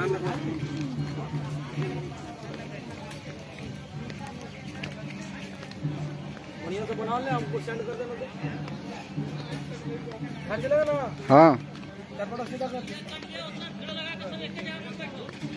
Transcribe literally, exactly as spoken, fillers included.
बढ़िया से बना ले, हमको सेंड कर देना तो चलेगा ना। हाँ सीधा कर